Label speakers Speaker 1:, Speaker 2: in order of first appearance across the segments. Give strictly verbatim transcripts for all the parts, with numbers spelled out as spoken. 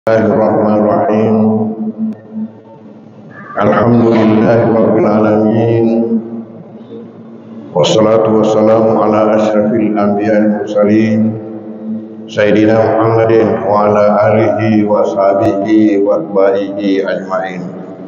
Speaker 1: Bismillahirrahmanirrahim. Alhamdulillahirabbil alamin. Wassalatu wassalamu ala asyrafil anbiya'il mursalin Sayyidina Muhammadin wa ala alihi wa sahbihi wa atba'ihi ajma'in.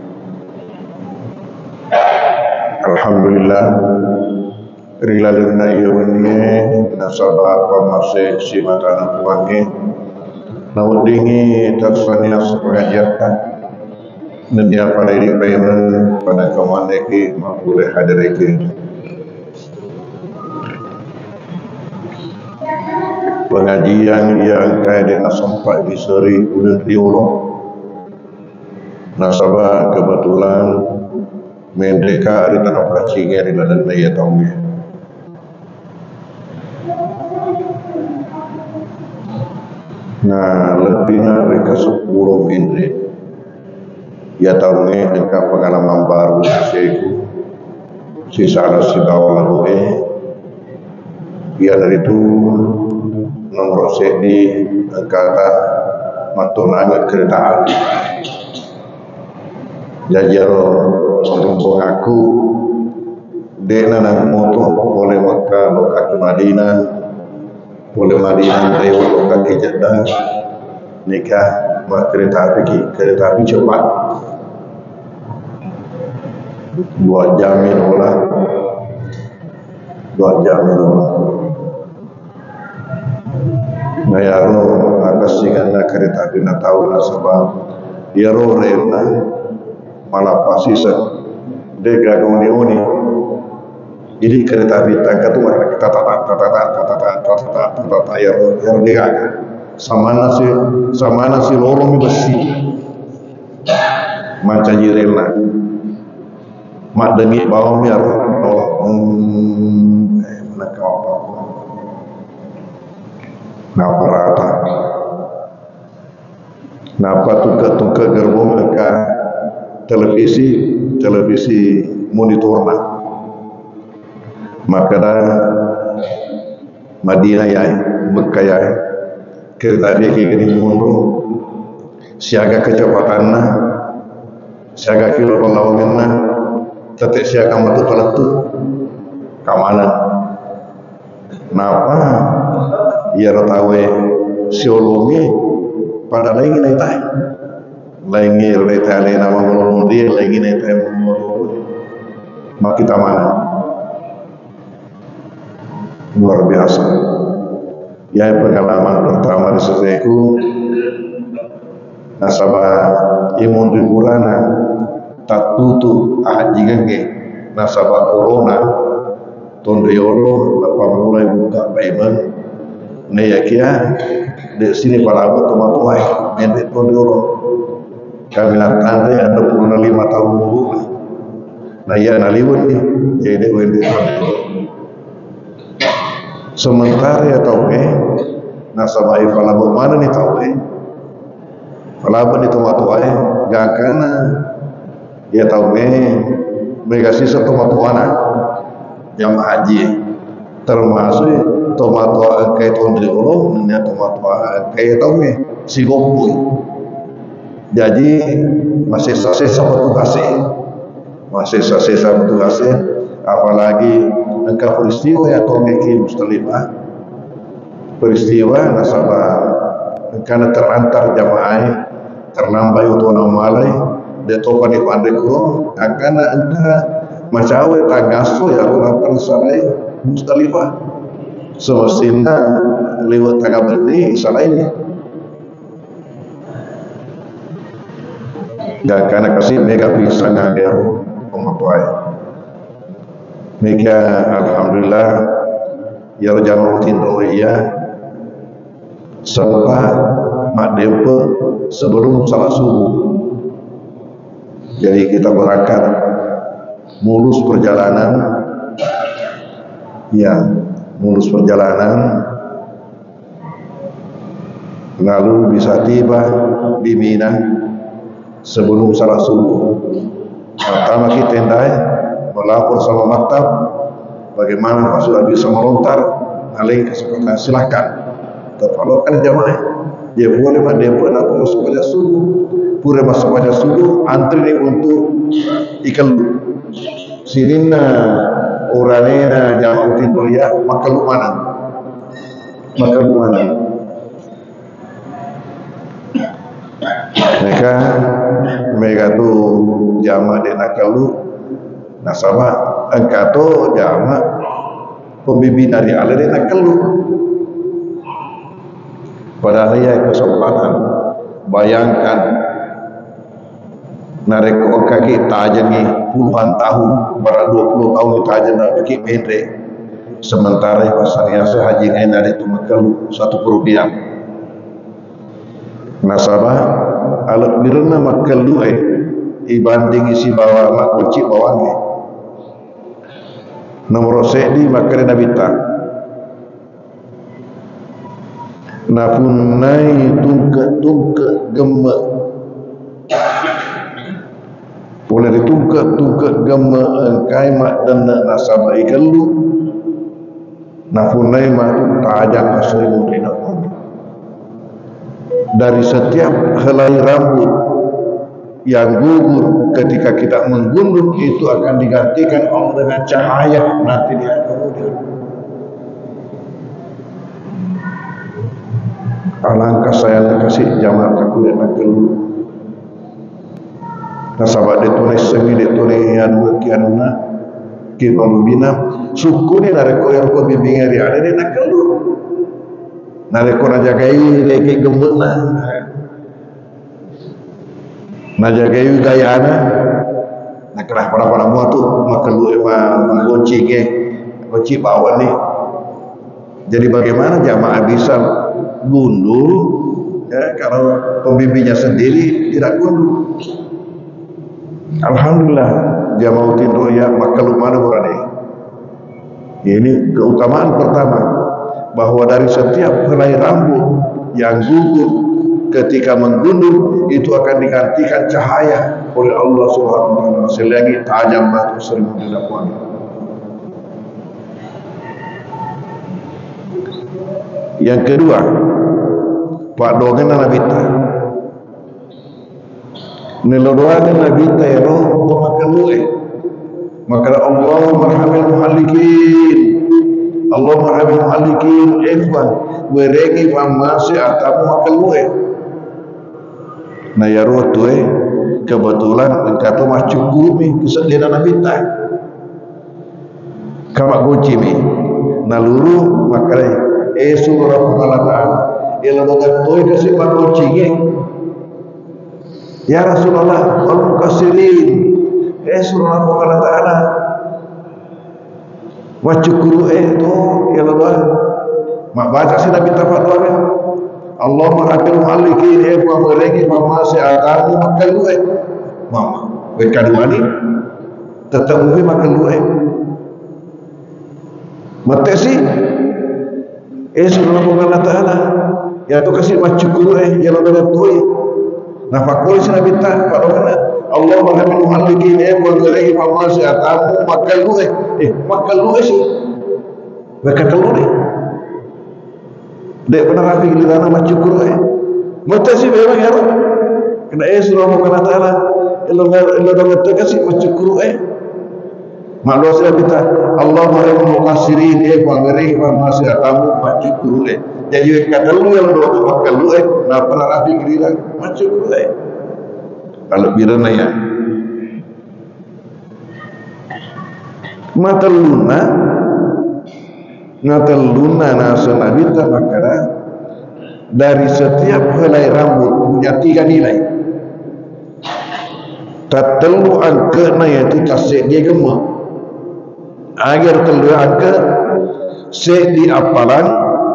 Speaker 1: Alhamdulillah rilaluna iwani nasabah wa masih simatana tuangi nawdingi tarsania pengajian nanti apa dari payment pada komandeki boleh hadiriki pengajian yang kaya dengan sempat diseri udah diulung nasabah kebetulan mendeka di tanah pracinga di dalam daya tahunnya. Nah, lebihnya mereka sepuluh indri ya tahunnya dengan pengalaman baru seiku sisa si bawah lalu eh ya dari itu nomor sedi kata matunanya kereta api jajaro sombong aku dena nang moto boleh maka lokasi Madinah boleh Madinah dari lokasi Jeddah nikah mak kereta api kereta api cepat dua jam inolah dua jam inolah ngayaro akasikan kereta api na tahu na sebab dia ro rena malah pasisa dega uni-uni jadi kereta api tangga tu ada kita tata tata tata tata tata tata tata ya yang dega sama nasi sama nasi lorong besi macam jirela mak demi bawang ya hmm nak apa napa rata napa tuka-tuka gerbong ke televisi televisi monitorna maka dah Madinah ya Mekah ya kereta dia kini mundur siaga kecepatanna siaga kilo lawanganna tetek siaga matu pelatu kamana napa ia ratawe siolongi pada lagi naitai lagi naitai nama ngolong dia lagi naitai mak kita mana luar biasa ya pengalaman pertama di seteku nasabah imun dikurana tak tutup ahad jingenge nasabah corona tahun riolo lepas mulai buka payment ne yakia di sini para abad tomat tuai mendek tahun riolo kami nanti ada puluh lima tahun dulu nah ya naliwat nih jadi wende sementara ya tahu ke nasabah ifalabut mana nih tahu ke falabut itu waktu ay gak kena ya tahu ke mereka sisa tomat wana yang haji termasuk tomat wana kayak tahun dulu nanya tomat wana kayak tahu ke si gompui jadi masih sisa petugasnya masih sisa petugasnya apalagi engkau peristiwa ya kau meki Mustalifah peristiwa nasabah karena terantar jamaah terlambai untuk malai dia topa di pandai kurung akan anda macawe tagaso ya urapan sarai Mustalifah semestinya lewat tangga berni salahnya gak karena kasih mega bisa ngajar pematuai maka alhamdulillah ya jangan rutin doa sempat mak dempe sebelum salat subuh jadi kita berangkat mulus perjalanan ya mulus perjalanan lalu bisa tiba di Mina sebelum salat subuh pertama kita tendai melapor sama maktab bagaimana Pak sudah bisa melontar alih kesempatan silakan terpalurkan jamaah dia boleh pada dia pun nak masuk pada subuh pura masuk pada subuh antri ni untuk ikan sirina orangnya jamaah utin ya maka lu mana maka lu mana mereka mereka tu jamaah dia nak kalau nasabah engkau tu jamaah pembimbing dari Allah dia nak kalau pada hari kesempatan bayangkan narik kaki tajan ni puluhan tahun baru dua puluh tahun tajan nak pergi pendek sementara pasalnya sehaji lain ada itu makalu satu perubian nasabah alat birna makalu eh dibanding isi bawah mak kunci bawahnya nomor sedi makanya nabi tak napunai tungke-tungke gemek boleh ditungke-tungke gemek engkai mak dan nasabah ikalu napunai mak tajam asli mudina dari setiap helai rambut yang gugur ketika kita menggundul itu akan digantikan Allah dengan cahaya nanti di kemudian. Alangkah sayang kasih jamaah takut nak keluar. Nasabah dia tulis segi dia tulis yang kian na kita membina suku ni nak rekor yang kau bimbing hari ada dia nak keluar. Nak rekor nak jagai leki gemuk na, nak jagai gaya na, nak kerah pada pada muat tu mak keluar mak kunci ke kunci bawah ni. Jadi bagaimana jamaah bisa gundul ya, kalau pembimbingnya sendiri tidak gundul. Alhamdulillah jamaah tidur ya maka lumana berani. Ini keutamaan pertama bahwa dari setiap helai rambut yang gugur ketika menggundul itu akan digantikan cahaya oleh Allah Subhanahu wa taala selagi tajam batu seribu dilakukan. Yang kedua, Pak Dongen Nabi Ta. Nelodoan Nabi Ta ya roh maka luwe. Maka Allah marhamil muhallikin. Allah marhamil muhallikin ikhwan weregi pamase atamu maka luwe. Nah ya roh tu eh kebetulan engkau mah cukup ni kesediaan Nabi Ta. Kamak kunci ni. Naluru maka eh surah Allah Ta'ala ialah dengan tuai kasih pakuncingnya ya Rasulullah Allah kasirin eh surah Allah Ta'ala wacukuru eh tu ialah doa mak baca si Nabi Tafad doa kan Allah merahkan mu'alikin eh buah meregi mama se'atamu makan lu eh mama mereka dua ni tetap mungkin makan lu eh mati sih eh surah Allah Ta'ala ya tu kasih macam guru eh yang ada tuai nafakul si Nabi Ta pada mana Allah mengambil muhallikin eh buat lagi pamal si atamu makan lu eh eh makan lu eh sih mereka telur eh dek pernah rapi giliran macam guru eh mata sih memang ya kena eh surah Allah Ta'ala ilo ilo dengan kasih macam guru eh maklum saya minta Allah maha mukasirin eh pangeri masih atamu macam guru eh jadi kata lu yang doa makan lu eh nak pernah rapi giliran macam guru eh kalau birana ya mata luna mata luna nasa Nabi ta makara dari setiap helai rambut punya tiga nilai tatelu angkana yaitu tasik dia gemuk agar telu angka se di apalan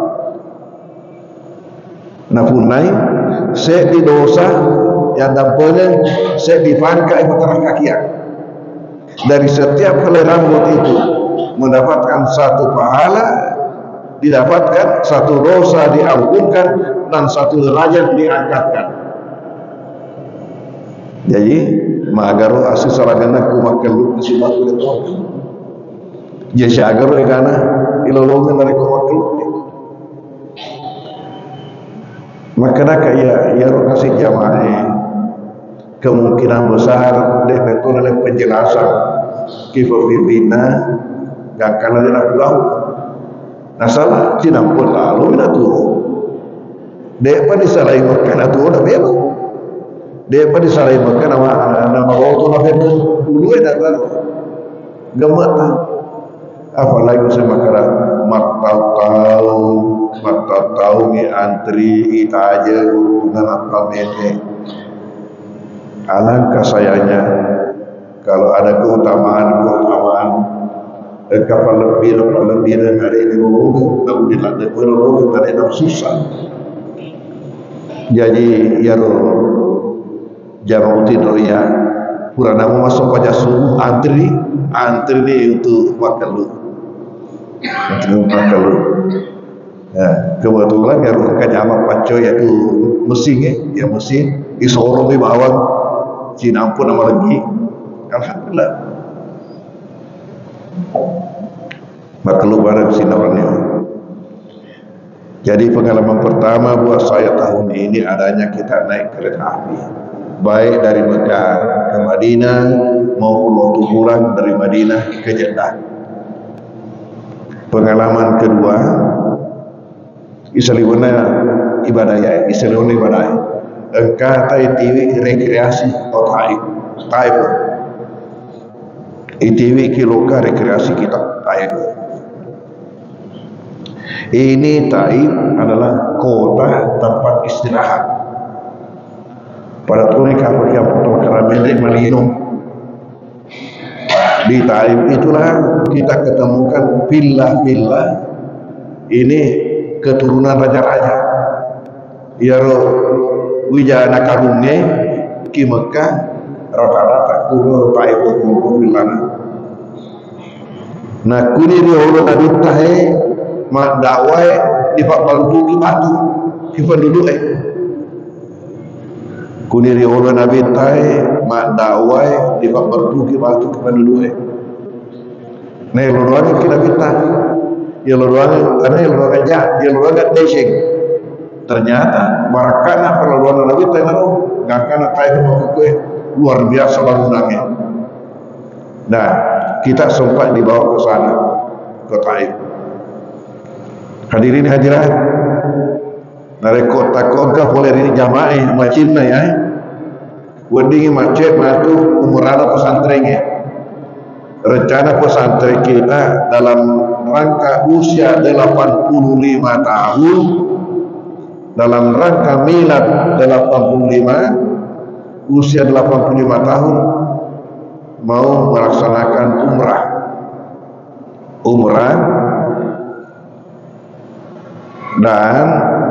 Speaker 1: napunai se di dosa yang dampaknya se di pangka ibu terang kakian dari setiap helai rambut itu mendapatkan satu pahala didapatkan satu dosa diampunkan dan satu derajat diangkatkan jadi magaru asis saragana ku makan lu kesibat kulit tuan jadi agaru ekana ilolongan dari ku makan lu maka ya ya kasih jamaah kemungkinan besar deh betul oleh penjelasan kifofibina gak akan ada pulau nah salah cina pun lalu itu deh pada salai makan itu udah bebo deh pada salai makan nama nama waktu nama dulu ada kan gemet apalagi saya makara mata tahu mata tahu ni antri kita aja dengan apa bete alangkah sayangnya kalau ada keutamaan-keutamaan eh, kapal lebih kapal lebih dan ada yang berlogo kalau tidak ada berlogo ada yang susah jadi ya jangan tidur ya purana mau masuk pada subuh antri antri ni untuk makan lu untuk makan lu ya, kebetulan ya kanyama pacoy itu mesinnya ya mesin isoro di bawah Cina pun nama lagi alhamdulillah maka lu bareng sinarnya. Jadi pengalaman pertama buat saya tahun ini adanya kita naik kereta api baik dari Mekah ke Madinah maupun waktu pulang dari Madinah ke Jeddah. Pengalaman kedua isaliwana ibadah ya isaliwana ibadah engkau tai T V rekreasi atau taib taib I T V kiloka rekreasi kita taib ini taib adalah kota tempat istirahat pada tuan kapal yang potong karamel Malino di taib itulah kita ketemukan villa-villa ini keturunan raja-raja ya wijana karungnya ki Mekah rata-rata kuno taib kuno vilana nah kuni dia orang tadi tahe mak dakwai di pak balbu ki batu ki penduduk eh kuni dia orang nabi tahe mak dakwai di pak balbu ki batu ki penduduk eh nah lorong ki nabi tahe ya lorong karena ya lorong aja ya lorong desing ternyata barakana perlaluan Nabi Tayyib nggak akan tahu itu luar biasa bangunannya. Nah kita sempat dibawa ke sana ke Taif. Hadirin hadirat, dari kota kota boleh ini jamaah macamnya ya. Wedding macet matu umurana pesantrennya. Rencana pesantren kita dalam rangka usia delapan puluh lima tahun. Dalam rangka milad delapan puluh lima usia delapan puluh lima tahun mau melaksanakan umrah umrah dan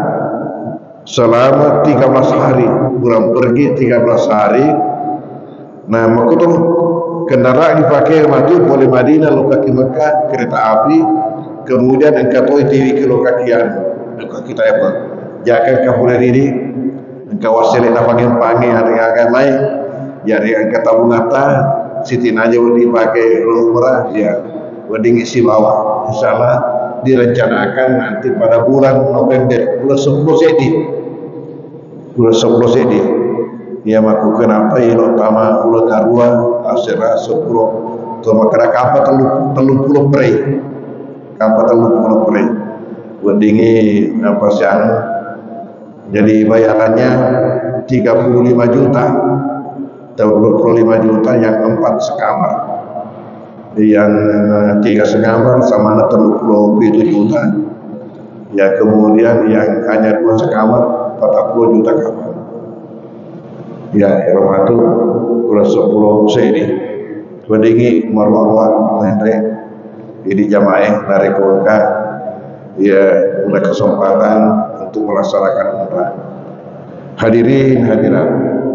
Speaker 1: selama tiga belas hari bulan pergi tiga belas hari nah makutuh kendaraan dipakai mati oleh Madinah lo kaki Mekah kereta api kemudian engkau T V kilo kakian engkau kita apa jaga kapuler ini engkau wasilin apa yang panggil harga lain jadi engkau tabunata sitin aja udah dipakai umrah ya udah ngisi bawah insyaallah direncanakan nanti pada bulan November bulan sepuluh sedi bulan sepuluh sedi ya maku kenapa ya utama bulan Garua asera sepuluh tu makara kapal telu telu puluh pray kapal telu puluh pray wadingi apa sih jadi bayarannya tiga puluh lima juta atau dua puluh lima juta yang empat sekamar yang tiga sekamar sama tiga puluh tujuh juta ya kemudian yang hanya dua sekamar empat puluh juta kamar ya rumah itu udah sepuluh seni wadingi marwah mendre jadi jamaah dari kolka ya udah kesempatan untuk melaksanakan umrah. Hadirin hadirat,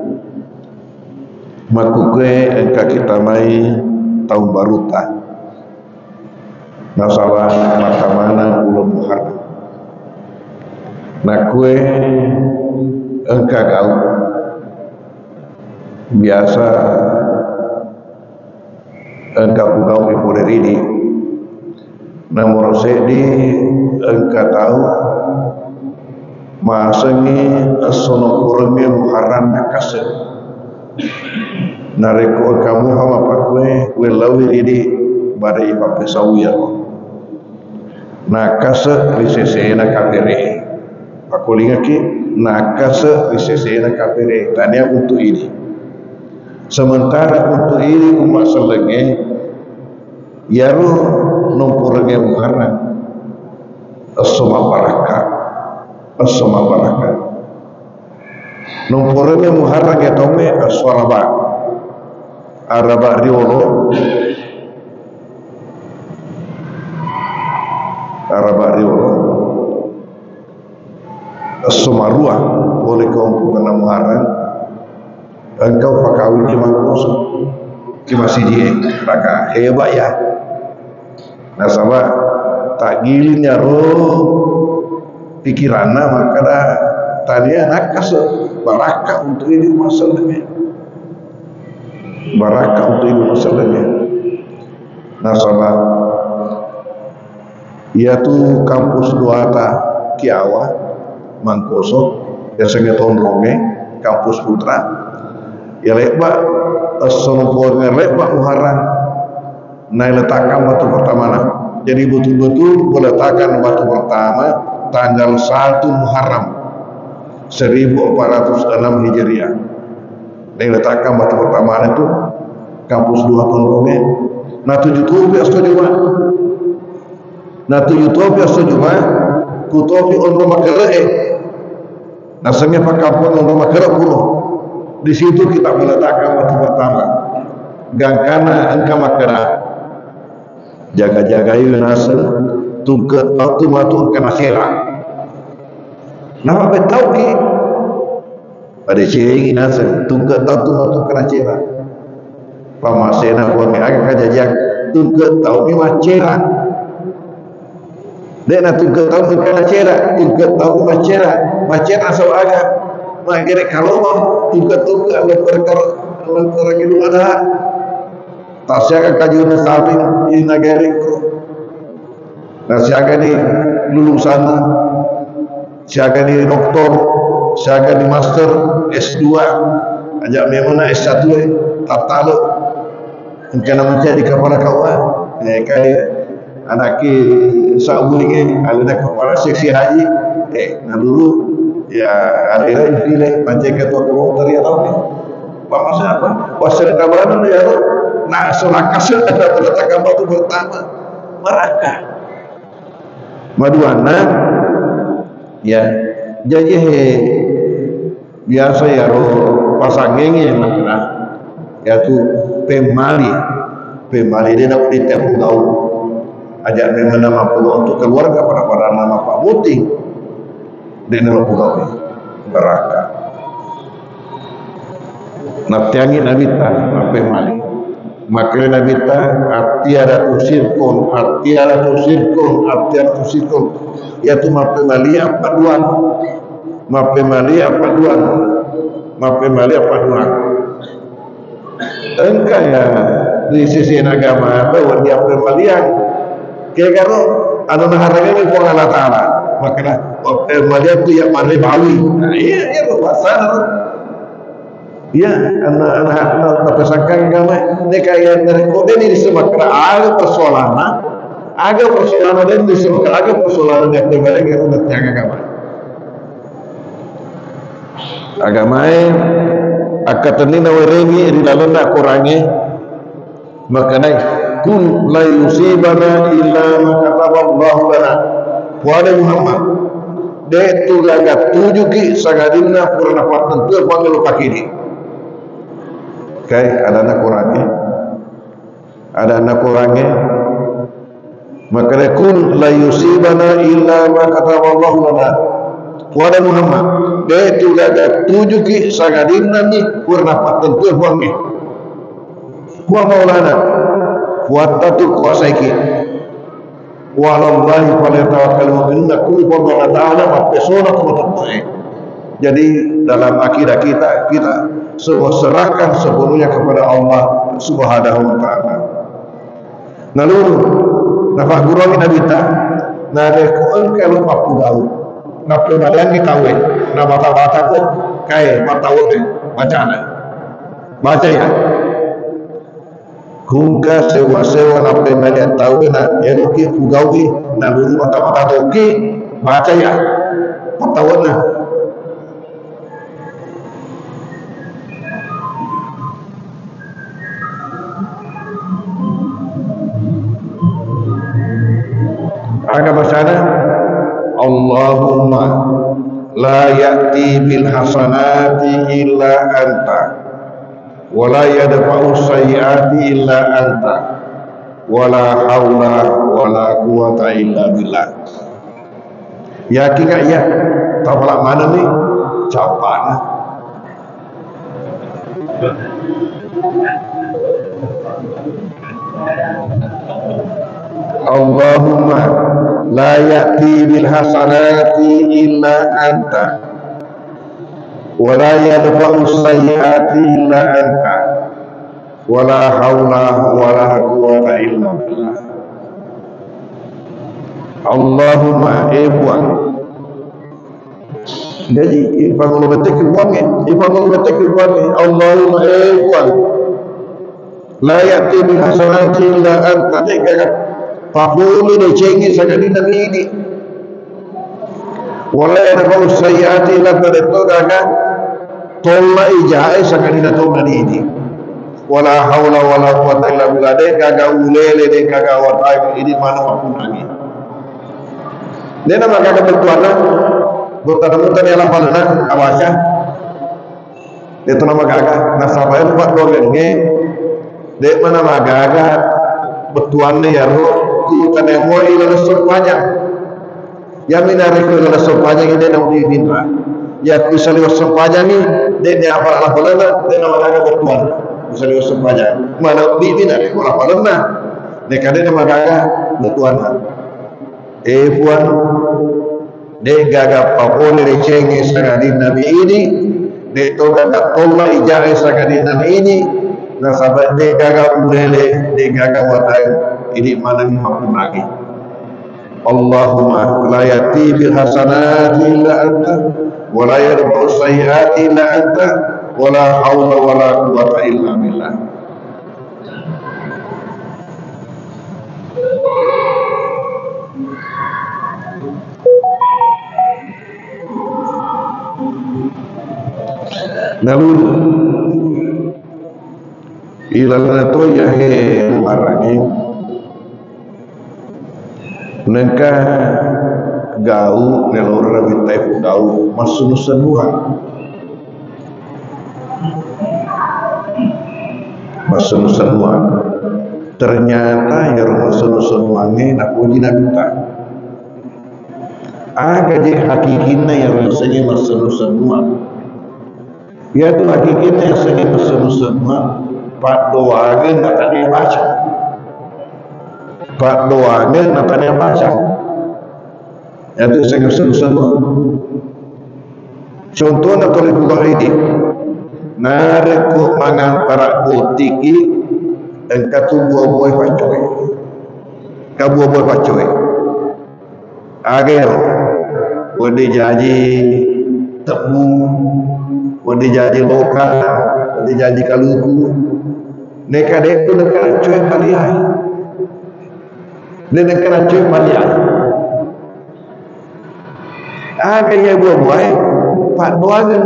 Speaker 1: makuke engkau kita mai tahun baru tak masalah mata mana ulang Muharram nah kue engkau kau biasa engkau kau ibu ini namun sedi engkau tahu masangi sono kurangnya muharram nakase nareko kamu hama pakwe we lawi ini badai pape sawiya nakase risesena kapere pakulingaki nakase risesena kapere tanya untuk ini sementara untuk ini umat selenge yaru numpurangnya muharram asma barakah asma barakah numpurangnya muharram ya tome aswaraba araba riwolo araba riwolo asma ruah boleh kau kena muharram engkau pakawin di mangkos ki masih dia raka hebat ya nasabah tak gilinnya roh pikiranna maka dah tadinya nakas barakah untuk ini masalahnya barakah untuk ini masalahnya nasabah ia tu kampus duata kiawa mangkoso biasanya tahun ronge kampus putra ya lebat asal-asalnya lebat muharram naik letakkan batu pertama nah. Jadi betul-betul meletakkan batu pertama tanggal satu Muharram seribu empat ratus enam Hijriah. Naik letakkan batu pertama itu kampus dua Tonronge. Nah tujuh topi asto juga. Nah tujuh topi asto juga. Kutopi on rumah keree. Nah sengnya pak kampung on rumah keree puno. Di situ kita meletakkan batu pertama. Gangkana engka makera. Jaga-jaga itu nasa tungkat waktu matu kena serang. Nama betau ki pada ciri nasa tungkat waktu matu kena serang. Pamasena buat agak kajajak tungkat tahu ni macera. Dia nak tungkat tahu kena serang, tungkat tahu macera, macera asal agak. Makanya kalau tungkat tungkat ada perkara perkara itu ada. Tasyaga kajian sapi di negara itu, tasyaga ni lulusan, siaga ni doktor, siaga ni master S dua, ajak memang S satu eh, tak tahu, mungkin menjadi kepala kawan, eh kaya anak ki sabuling ada nak kepala seksi haji, eh nah dulu ya ada yang pilih pancen ketua dokter ya tahu ni, apa maksud apa? Pasal kabaran ya tu. Nah, solakas ada peletakan batu pertama Merakah Maduana ya jadi he biasa ya roh pasangenge makna yaitu pemali pemali dia nak ditemu tahu ajak memang nama pulau untuk keluarga pada pada nama Pak Muting dia nama pulau Merakah naftiangi nabita pemali maka Nabi ta artiara tusirkun artiara tusirkun artiara tusirkun yaitu mapemali apa dua mapemali apa dua mapemali apa dua engkau ya di sisi agama bahwa dia pemalian kaya kalau anu naharanya ni kuang Allah Ta'ala maka pemalian tu yang mari bawi iya iya bahasa ya anak-anak anak pesangkan agama ni kaya mereka ini disebut ada persoalan ada persoalan dan disebut ada persoalan yang berbeda dengan tentang agama agama akatani nawarengi di dalam nak kurangi maknanya kun la yusibana illa ma kataballahu lana wa Muhammad de tu laga tuju ki sagadina purna patan tu panggil pakini okay, ada anak kurangnya ada anak kurangnya maka kun la yusibana illa ma kataballahu lana wa Muhammad de tu laga tuju ki sagadina ni purna patan tu panggil wa maulana wa tatu kuasa iki wallahi pada tawakal mu'minuna kulli Allah Ta'ala wa pesona teman-teman. Jadi dalam akidah kita kita semua serahkan sepenuhnya kepada Allah Subhanahu wa taala. Lalu nafah gurami Nabi ta na de ko kalau papu gau Napa balang kita we, na bata-bata ko kay matawag eh, baca na, baca ya. Kung ka sewa-sewa na pemalian tahu na, ya oke kugawi na lulu mata-mata oke, baca ya, matawag na. Agak bersana Allahumma la ya'ti bil hasanati illa anta wa la yadfa'u sayyiati illa anta wa la hawla wa la quwata illa billah. Yakin gak ya? Tafalak mana nih? Jawaban. Allahumma la ya'ti bil hasanati illa anta wa la yadfa'u sayyiati illa anta wa la hawla wa la quwwata illa billah. Allahumma ibuan. Jadi ifan lo betek uangnya, ifan lo betek uangnya. Allahumma ibuan. La ya'ti bil hasanati illa anta. Pakulu de cengi sakadi nabi ini. Wala yadfa'u sayyiati illa anta gaga tolla ijai sakadi na tolla ini. Wala haula wala quwwata illa billah. De gaga ulele de gaga watai ini mana pun lagi. De nama gaga bertuana bertemu yang lapalna awasya. Itu nama gaga nasabaya buat dolenge. De mana gaga bertuana ya roh kita nemo ila rasul panjang ya minare ko ila rasul panjang ini nak diinra ya kusali rasul panjang ni de apa ala balana de nama gaga bertuan kusali rasul panjang mana di minare ko ala balana de kade nama gaga bertuan eh puan de gaga papone de cenge sagadi nabi ini de to gaga tolla ijare sagadi nabi ini nasabah de gaga ulele de gaga watai ini mana ni maupun lagi. Allahumma la yati bil hasanati illa anta wa la yadfa'u sayyiati illa anta wa la hawla wa la quwwata illa billah. Namun ilana to ya he marani nengka gau nelor rabi taif gau masuk semua masuk semua ternyata ya masuk semua ni nak uji nabita aga je hakikina yang rasanya masuk semua ya tu hakikina yang rasanya masuk semua pak doakan nak dia baca pak doakan nak dia baca itu saya semua contohnya kalau kita ini nareku mangan para botiki engkau tu buah-buah pacoy kau buah-buah pacoy agar boleh jadi temu boleh jadi lokal boleh jadi kaluku neka dek tu neka cuy paliai dia neka cuy paliai akhirnya buah-buah pak doakan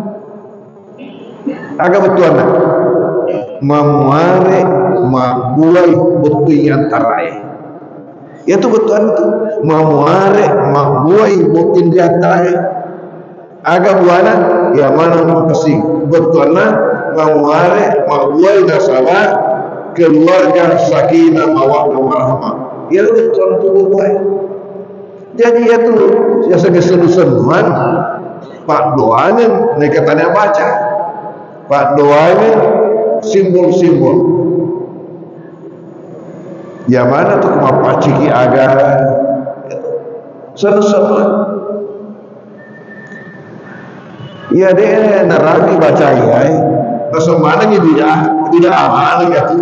Speaker 1: agak betul nak memuare mabuai betul yang tarai itu betul tu memuare mabuai betul yang tarai agak buana ya mana makasih betul nak memuare mabuai nasabah keluarga sakinah mawaddah warahmah ya betul tu buai jadi itu ya segeselusan pak doanya mereka tanya baca pak doanya simbol-simbol yang mana tu kemapa ciki agar seru-seru ya dia narabi baca ya rasa mana ni dia tidak amal ya tu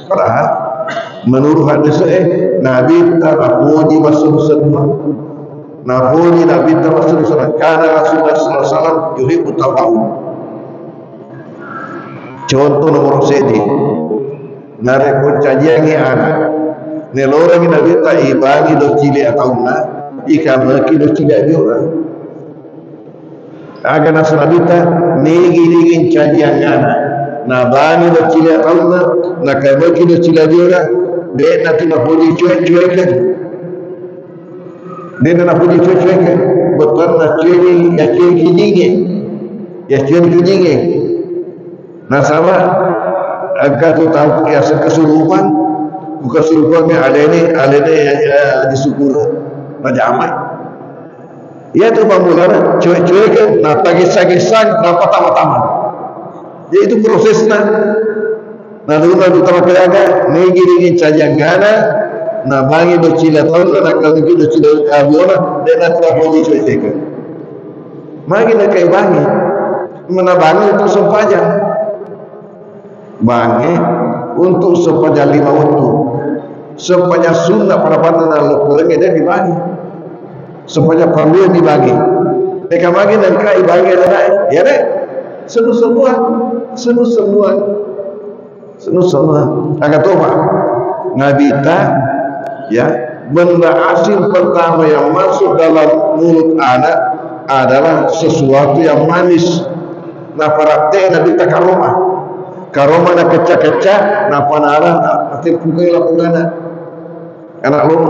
Speaker 1: padahal menurut hadis eh Nabi tak puji masuk semua Nabuli Nabi Rasulullah karena Rasulullah sallallahu alaihi wasallam yuhibbu tawahu. Contoh nomor sedi nare kuncajiangi anak nelora mina bita ibagi do cili atauna ika maki do cili abiora aga nasna bita negi digin cajiang anak na bani do cili atauna na kamaki do cili abiora de nati na podi cuek-cuek kan de na podi cuek-cuek kan betul na cili ya cili kijingi ya cili kijingi na sama agak tu tahu kiasan kesurupan bukan kesurupannya ada ini ada ini ya, disyukur pada amat ya tu pembulan cuek-cuek kan nak kisah-kisah nak pertama-tama jadi itu prosesnya nah dulu nak utama kelaga negi negi cajanggana nah bangi bercila tahu nak kalau itu bercila abiona dan nak terapoli cuek-cuek kan magi nak kai bangi mana bangi itu sepanjang bangi untuk sepanjang lima waktu sepanjang sunnah pada pandangan lekurangnya dia dibagi sepanjang perlu dibagi mereka bagi dan kai bagi dan ya deh senuh semua senuh semua senuh semua agak toba ngabita ya benda asing pertama yang masuk dalam mulut anak adalah sesuatu yang manis nah praktek Nabi tak karomah karoma na kecak-kecak na panarang atil kukai lapungana anak lu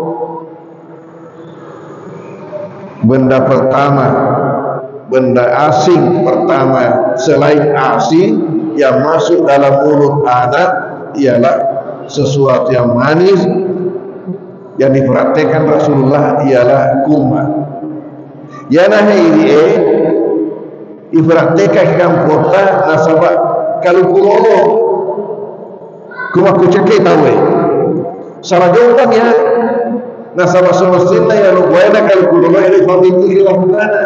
Speaker 1: benda pertama benda asing pertama selain asing yang masuk dalam mulut anak ialah sesuatu yang manis yang dipraktekkan Rasulullah ialah kuma ya nah ini eh dipraktekkan di kota nasabah kalau kulono kuma kuceke tawe salah jauhan ya na sama semestinya ya lu buena kalau kulono ini famili hilang mana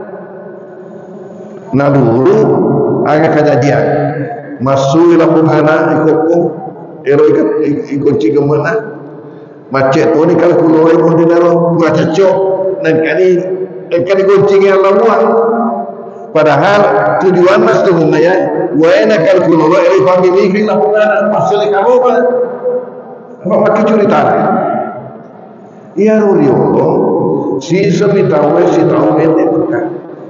Speaker 1: na dulu agak kejadian masuk hilang mana ikutku ero ikat ikunci kemana macet tu ni kalau kulono pun di dalam gua cocok dan kali kali kunci yang lamuan padahal tujuan mas tu ya wena kalkulo ini famili kita punya pasal kamu apa apa cerita iya Rio si semi tahu si tahu mende berkah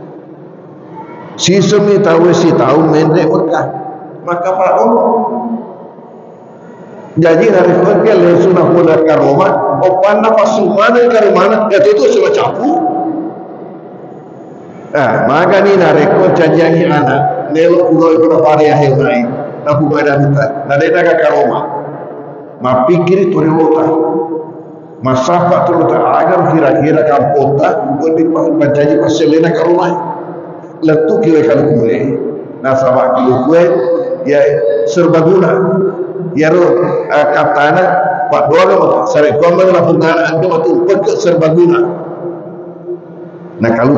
Speaker 1: si semi tahu si tahu mende berkah maka Pak Allah jadi hari kerja lesu nak pulang ke rumah opan apa sumana ke rumah itu sudah capu ah maka ni nareko cajangi anak nelo pulau itu pare ya helai na bugada kita na deta ka karoma ma pikir itu relota masafa tu ta agar kira-kira kampota bukan di pancaji paselena karoma letu kiwe kalau gue na sabak gue ya serbaguna ya ro katana pak doa sare komang la pungan ando tu pek serbaguna na kalau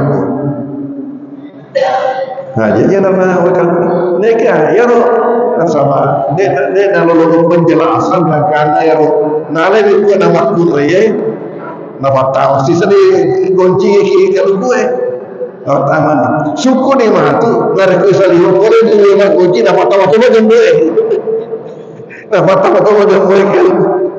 Speaker 1: nah jadi nama wakil mereka ya lo sama dia dia lalu penjelasan dan karena ya lo nale itu nama gue nama tahu sih sedih kunci kalau gue pertama suku ni mah tu mereka selalu boleh dia kunci nama tahu tu macam gue nama tahu tu macam gue kan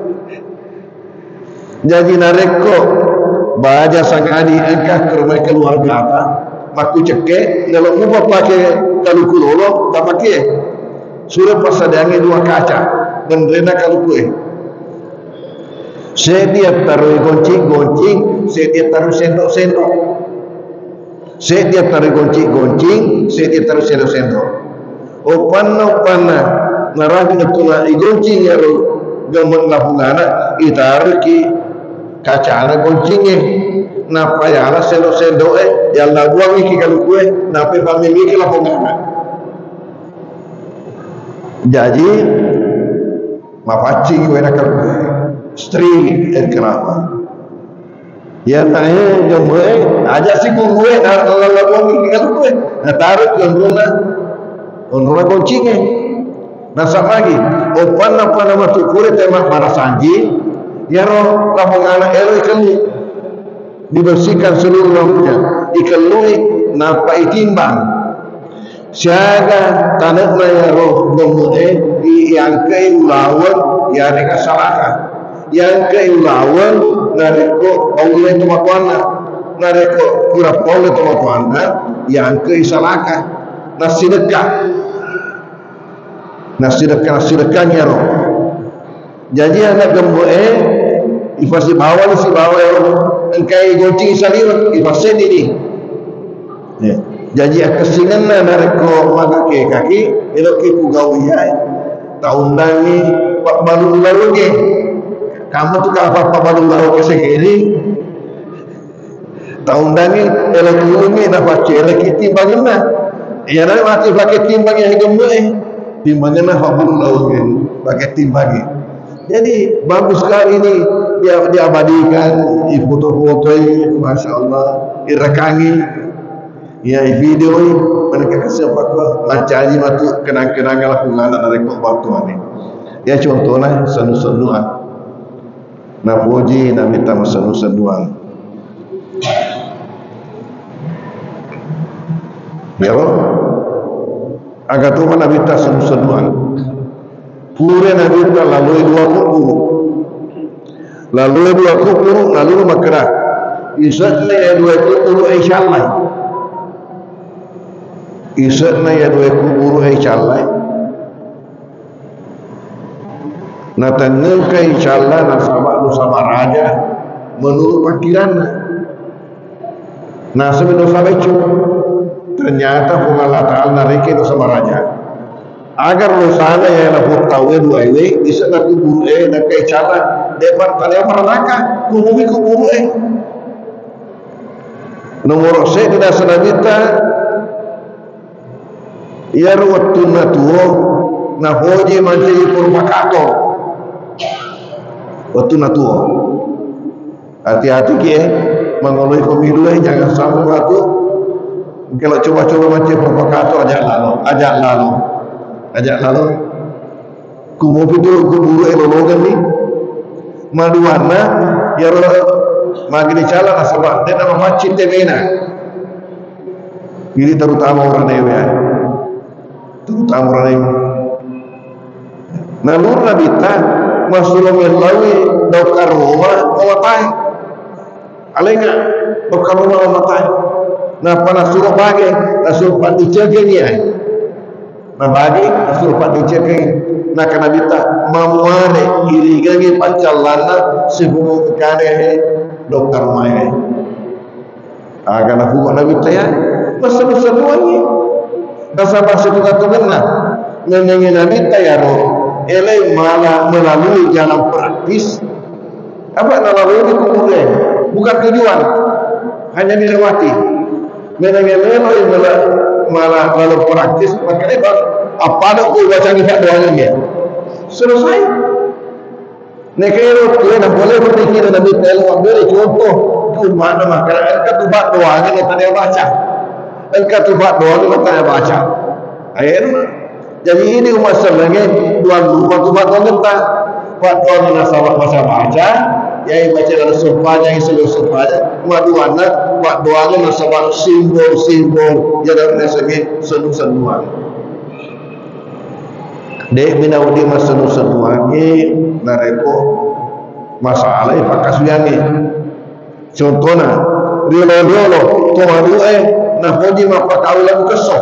Speaker 1: jadi nareko baca sangkadi engkau ke rumah keluarga apa maku cekek kalau mau pakai kalau kulolo tak pakai surat pasadangi dua kaca bendera kalau kue setiap taruh goncing goncing setiap taruh sendok sendok setiap taruh goncing goncing setiap taruh sendok sendok opan opan narah betullah goncing ya lo gambar lapungana itaruh ki kaca ana goncingnya napa ya ala sendok-sendok eh yang nak buang iki kalau kue napa famili iki lah pengana jadi mapaci gue nak kue istri dan kenapa ya tanya jomwe aja sih gue nak lah buang iki kalau kue nah taruh gondrona gondrona kuncingnya nasa lagi opan apa nama tu kure tema para sanji ya roh lah pengana elo ikan dibersihkan seluruh rambutnya, dikelui napa itimbang siaga tanah maya roh domue yang ke ulawan ya reka salaka yang ke ulawan nareko oleh tumakwana nareko pura oleh tumakwana yang ke salaka nasidekah nasidekah nasidekahnya roh. Jadi anak gemboe ifasi bawah si bawah engkai goncing salirut ifasen ini ya. Jadi kesingan na nareko magake kaki eloki pugawiyai taundangi pak balu lalu ke kamu tuh apa apa balu lalu ke sekali taundangi eloki umi dapat celek timbangin na ya nanti mati pakai timbang yang gemboe timbangin na balu lalu ke pakai timbangi. Jadi bagus sekali ini dia diabadikan, difoto-foto, masya Allah, direkangi, ya video ini mereka kasih apa macam ini matu kenang-kenangan lah penganak dari kau waktu ini. Ya contohnya senu-senuan, nak puji, nak minta senu-senuan. Ya Allah, agar Tuhan nak minta senu-senuan. Pura Nabi itu lalu dua kuku, lalu dua kuku, lalu makrak. Isatnya ya dua kuku insyaAllah. Isatnya ya dua kuku insyaAllah. Natanya ke insyaAllah nasabak lu sama raja menurut pikiran. Nasib itu sampai cukup. Ternyata Allah Ta'ala nariki itu sama raja. Agar rusana yang nak tahu dua ini bisa nak kubur eh nak kaya cara dapat tanya meranaka kubur kubur eh nomor saya tidak senabita ya waktu natuo na hoji manci purpakato waktu natuo hati-hati ke mengoloi pemilu eh jangan sampai waktu kalau coba-coba manci purpakato ajak lalu ajak lalu ajak lalu kumu itu kuburu elologan ni maduana ya magini cala nasabah dan nama macin temena ini terutama orang dewa terutama orang dewa nalur nabita masulung melawi dokar rumah mawatai alenga dokar rumah mawatai nah panasuruh bagi nasuruh pandicaganya nah bagi nasuruh pandicaganya nah kena bita mamuane irigagi pacalana sebelum kane dokter mai agak aku nak bita ya masa-masa tuannya masa-masa kita kena menengin nabita ya roh elai malah melalui jalan praktis apa melalui kemudian bukan tujuan hanya dilewati menengin elai malah malah lalu praktis makanya bang apa ada aku baca kisah doanya dia selesai nekero tu nak boleh berpikir Nabi Taala beri contoh tu mana makanan ketubat doanya kita dia baca ketubat doanya kita dia baca akhirnya jadi ini masalahnya dua dua ketubat doanya kita buat doanya nasabah masa baca yang baca dalam sopan yang seluruh sopan maduana buat doanya nasabah simbol-simbol yang dalam segi senu-senuan dek minawdi masenu-senuangi nareko masalah ipakas biangi contohnya riolo-riolo tumaru eh nah hoji mapakau lagu kesok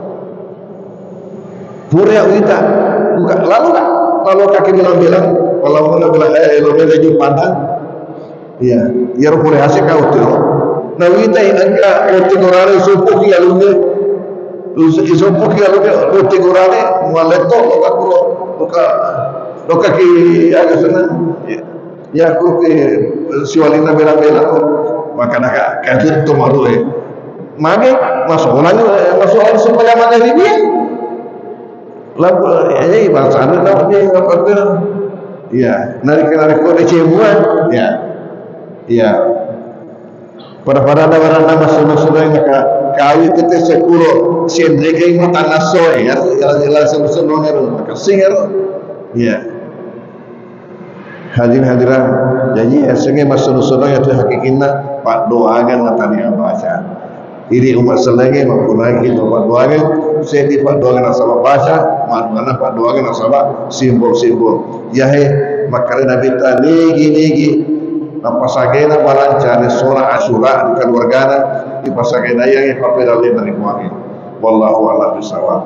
Speaker 1: pura kita bukan lalu tak lalu kaki bilang-bilang kalau mana bilang eh lo beda jump pandang iya iya pura hasil kau tu nah kita angka roti gorare supu kia lunge isopo kia lunge roti gorare maleto loka kuro loka loka ki aga sana ya aku ke siwalina bela-bela maka nak kaya tu malu eh mage masolan masolan supaya mana dia lagu ya bahasa anda tahu dia apa tu ya narik-narik kode cebuan ya ya pada-pada ada orang nama semua-semua yang kawin kita sekuro sendiri yang mata nasoy ya jelas semua-semua itu kasih ya ya Hadirin hadirat, jadi esenge masuk-masuk ya tu hakikina pak doakan natani baca. Jadi umat selagi mempunyai itu pak doakan, saya di pak doakan asal baca, mana pak doakan asal simbol-simbol. Yahe makanya Nabi tadi gini-gini. Napasagay na balanca ni Sura Ashura di keluarga ipasagay na yang ipapedalin dari kuangin. Wallahu a'lam bishawab.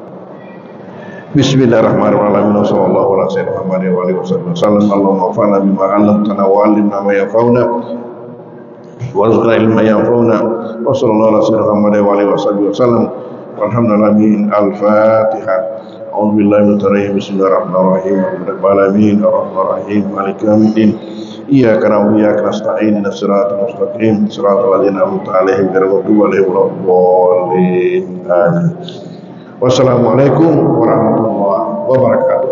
Speaker 1: Bismillahirrahmanirrahim. Sallallahu alaihi wasallam wa alihi wasallam. Allahumma fa'alna bima 'allamtana wa 'allimna ma yanfa'una warzuqna ilman yanfa'una. Wa sallallahu alaihi wasallam wa alihi wasallam. Walhamdulillah min al-Fatihah. A'udzu billahi minasy syaitonir rajim. Bismillahirrahmanirrahim. Rabbil alamin arrahmanir rahim maliki yaumiddin. Iyyaka na'budu wa iyyaka nasta'in ihdinas siratal mustaqim siratal ladzina an'amta 'alaihim ghairil maghdubi 'alaihim waladdallin. Wassalamualaikum warahmatullahi wabarakatuh.